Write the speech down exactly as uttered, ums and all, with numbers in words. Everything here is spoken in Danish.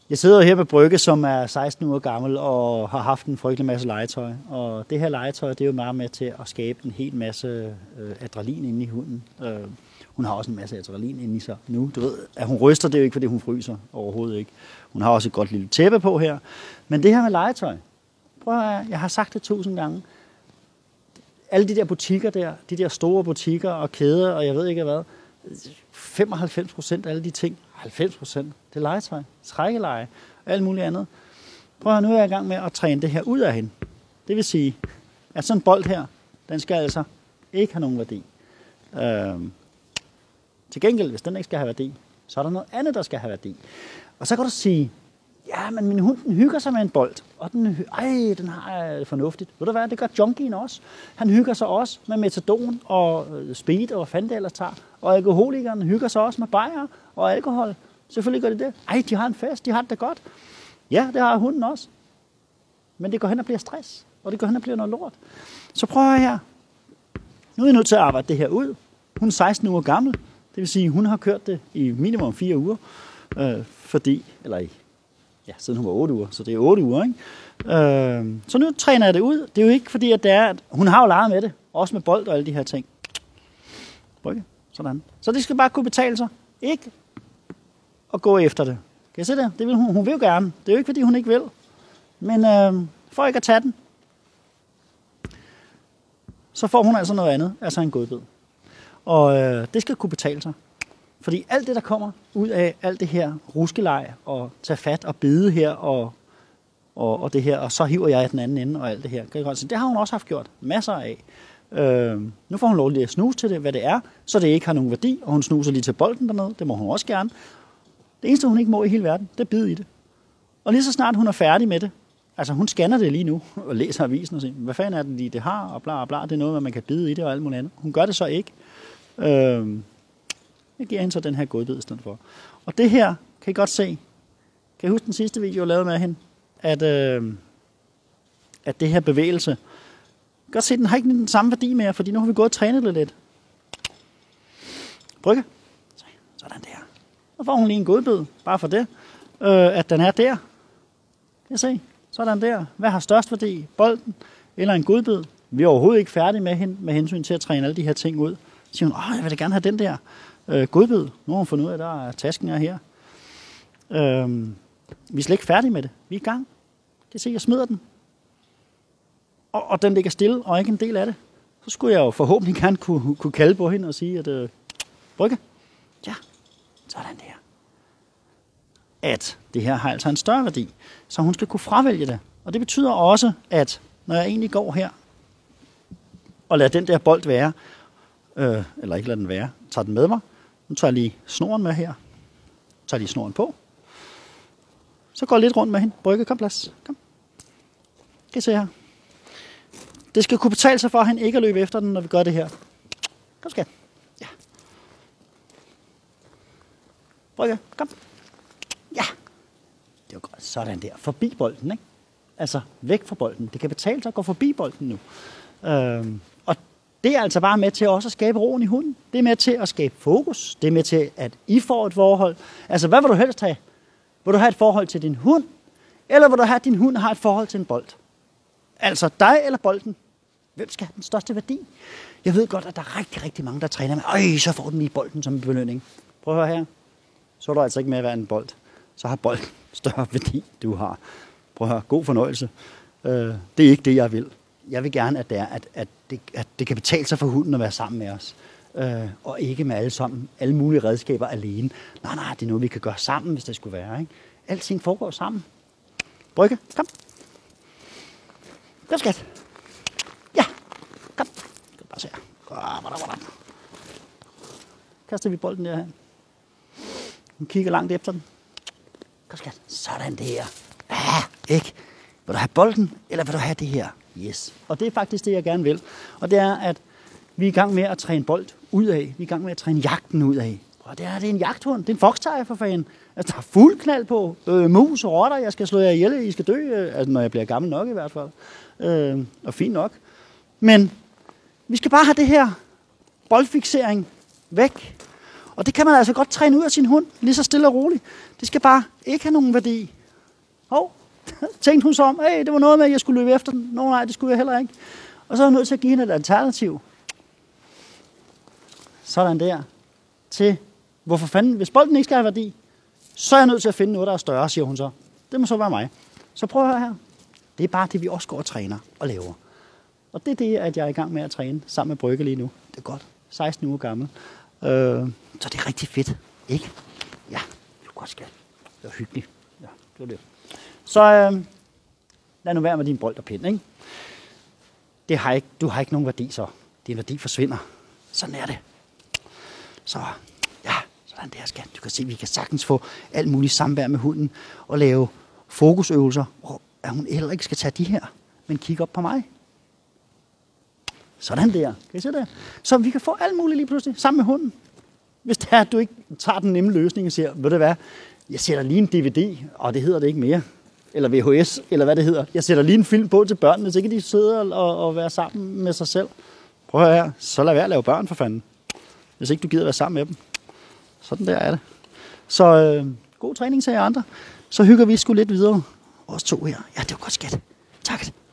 Jeg sidder her med Brygge, som er seksten uger gammel og har haft en frygtelig masse legetøj. Og det her legetøj, det er jo meget med til at skabe en hel masse øh, adrenalin inde i hunden. Øh, hun har også en masse adrenalin inde i sig nu. Du ved, at hun ryster, det er jo ikke, fordi hun fryser. Overhovedet ikke. Hun har også et godt lille tæppe på her. Men det her med legetøj, prøv at, jeg har sagt det tusind gange. Alle de der butikker der, de der store butikker og kæder, og jeg ved ikke hvad, femoghalvfems procent af alle de ting, halvfems procent, det er legetøj, trækkeleje og alt muligt andet. Prøv at nu er jeg i gang med at træne det her ud af hende. Det vil sige, at sådan en bold her, den skal altså ikke have nogen værdi. Øhm, til gengæld, hvis den ikke skal have værdi, så er der noget andet, der skal have værdi. Og så kan du sige, ja, men min hund, den hygger sig med en bold, og den, ej, den har det fornuftigt. Ved du hvad, det gør junkien også. Han hygger sig også med metadon og speed og hvad fanden det ellers tager. Og alkoholikeren hygger sig også med bajer og alkohol. Selvfølgelig gør de det. Ej, de har en fest, de har det da godt. Ja, det har hunden også. Men det går hen og bliver stress, og det går hen og bliver noget lort. Så prøv at her. Nu er jeg nødt til at arbejde det her ud. Hun er seksten uger gammel. Det vil sige, hun har kørt det i minimum fire uger. Øh, fordi, eller i Ja, siden hun var otte uger, så det er otte uger, ikke? Øh, så nu træner jeg det ud. Det er jo ikke fordi, at det er, at hun har jo leget med det. Også med bold og alle de her ting. Brygge, sådan. Så det skal bare kunne betale sig. Ikke at gå efter det. Kan I se det? Det vil hun, hun vil jo gerne. Det er jo ikke fordi, hun ikke vil. Men øh, for ikke at tage den, så får hun altså noget andet. Altså en godbid. Og øh, det skal kunne betale sig. Fordi alt det, der kommer ud af alt det her ruskeleg og tage fat og bide her og, og, og det her, og så hiver jeg den anden ende og alt det her. Det har hun også haft gjort masser af. Øh, nu får hun lov lige at snuse til det, hvad det er, så det ikke har nogen værdi, og hun snuser lige til bolden dernede. Det må hun også gerne. Det eneste, hun ikke må i hele verden, det er bide i det. Og lige så snart hun er færdig med det, altså hun scanner det lige nu og læser avisen og siger, hvad fanden er det lige, det har, og bla bla, det er noget, man kan bide i det og alt muligt andet. Hun gør det så ikke. Øh, Jeg giver hende så den her godbid i stedet for. Og det her, kan I godt se, kan I huske den sidste video, jeg lavede med hende, at, øh, at det her bevægelse, I kan godt se, den har ikke den samme værdi mere, fordi nu har vi gået og trænet det lidt. Brygge. Sådan der. Så får hun lige en godbid, bare for det, øh, at den er der. Kan I se? Sådan der. Hvad har størst værdi? Bolden eller en godbid? Vi er overhovedet ikke færdige med hende, med hensyn til at træne alle de her ting ud. Så siger hun, åh, jeg vil da gerne have den der. Øh, godbid. Nu har hun fundet ud af, at der er tasken er her. Øh, vi er slet ikke færdige med det. Vi er i gang. Kan I se, jeg smider den. Og, og den ligger stille, og ikke en del af det. Så skulle jeg jo forhåbentlig gerne kunne, kunne kalde på hende og sige, at øh, Brygge, ja, sådan der. At det her har altså en større værdi, så hun skal kunne fravælge det. Og det betyder også, at når jeg egentlig går her og lader den der bold være, øh, eller ikke lader den være, tager den med mig. Nu tager jeg lige snoren med her. Tager lige snoren på. Så går jeg lidt rundt med hende. Brygge, kom plads. Kom. Kan I se her. Det skal kunne betale sig for hende ikke at løbe efter den, når vi gør det her. Kom skat. Ja. Brygge, kom. Ja. Det var godt. Sådan der. Forbi bolden, ikke? Altså, væk fra bolden. Det kan betale sig at gå forbi bolden nu. Øhm, og det er altså bare med til også at skabe roen i hunden. Det er med til at skabe fokus. Det er med til, at I får et forhold. Altså, hvad vil du helst have? Vil du have et forhold til din hund? Eller vil du have, at din hund har et forhold til en bold? Altså, dig eller bolden? Hvem skal have den største værdi? Jeg ved godt, at der er rigtig, rigtig mange, der træner med, øj, så får den lige bolden som belønning. Prøv at høre her. Så er du altså ikke med at være en bold. Så har bolden større værdi, du har. Prøv at høre. God fornøjelse. Øh, det er ikke det, jeg vil. Jeg vil gerne, at det, er, at, at, det, at det kan betale sig for hunden at være sammen med os. Øh, og ikke med alle, sammen, alle mulige redskaber alene. Nej, nej, det er noget, vi kan gøre sammen, hvis det skulle være. Ikke? Alting foregår sammen. Brygge, kom. Kom, skat. Ja, kom. Kom bare se her. Kaster vi bolden derhen. Hun kigger langt efter den. Kom, skat. Sådan der. Ja, ikke? Vil du have bolden, eller vil du have det her? Yes. Og det er faktisk det, jeg gerne vil. Og det er, at vi er i gang med at træne bold ud af. Vi er i gang med at træne jagten ud af. Og det er, det er en jagthund. Det er en foxterrier for fanden. Altså, der er fuld knald på. Øh, mus og rotter. Jeg skal slå jer ihjel. I skal dø. Øh, altså, når jeg bliver gammel nok i hvert fald. Øh, og fint nok. Men vi skal bare have det her boldfiksering væk. Og det kan man altså godt træne ud af sin hund, lige så stille og roligt. Det skal bare ikke have nogen værdi. Hov, tænkte hun så om, hey, det var noget med, at jeg skulle løbe efter den. Nå nej, det skulle jeg heller ikke. Og så er jeg nødt til at give hende et alternativ. Sådan der. Til, hvorfor fanden, hvis bolden ikke skal have værdi, så er jeg nødt til at finde noget, der er større, siger hun så. Det må så være mig. Så prøv at høre her. Det er bare det, vi også går og træner og laver. Og det er det, at jeg er i gang med at træne sammen med Brygge lige nu. Det er godt. seksten uger gammel. Øh, så det er rigtig fedt. Ikke? Ja, det er godt skat. Det er hyggeligt. Ja, det var det. Så øh, lad nu være med din bold og pind, ikke? Det har ikke, du har ikke nogen værdi, så. Din værdi forsvinder. Sådan er det. Så ja, sådan der skat. Du kan se, at vi kan sagtens få alt muligt samvær med hunden og lave fokusøvelser, hvor at hun heller ikke skal tage de her, men kigge op på mig. Sådan der. Kan I se det? Så vi kan få alt muligt lige pludselig sammen med hunden. Hvis det er, at du ikke tager den nemme løsning og siger, ved du hvad, jeg sætter lige en D V D, og det hedder det ikke mere. Eller V H S, eller hvad det hedder. Jeg sætter lige en film på til børnene, så kan de sidde og, og være sammen med sig selv. Prøv at høre her. Så lad være at lave børn for fanden. Hvis ikke du gider være sammen med dem. Sådan der er det. Så øh, god træning til jer andre. Så hygger vi sgu lidt videre. Os to her. Ja, det var godt skat. Tak.